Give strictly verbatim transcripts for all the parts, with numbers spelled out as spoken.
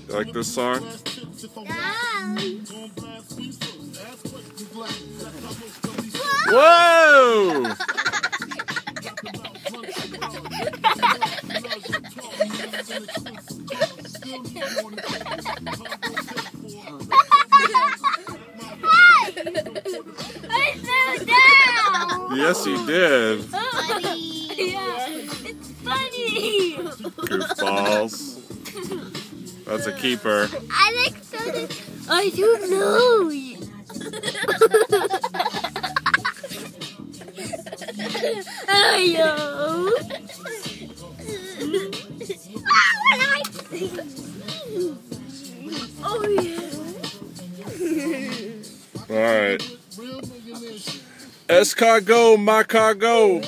You like this song? Whoa! I fell down! Yes, you did. Funny! Yeah, it's funny! Goofballs. That's a keeper. I like so I don't know. Ayo. Oh yeah. Alright. Escargot My Car Go.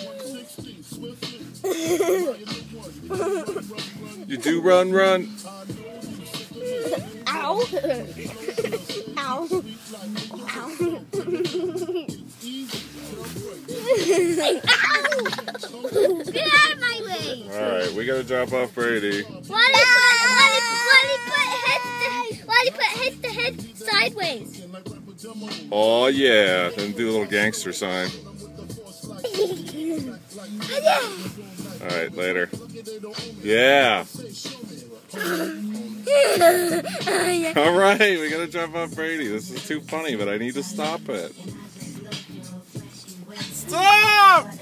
You do run, run. Ow. Ow. Ow. Get out of my way. Alright, we gotta drop off Brady. Wally put, Wally, Wally put head to, Wally put head to head sideways. Oh yeah, then do a little gangster sign. Alright, later. Yeah. Alright, we gotta drop off Brady. This is too funny, but I need to stop it. Stop!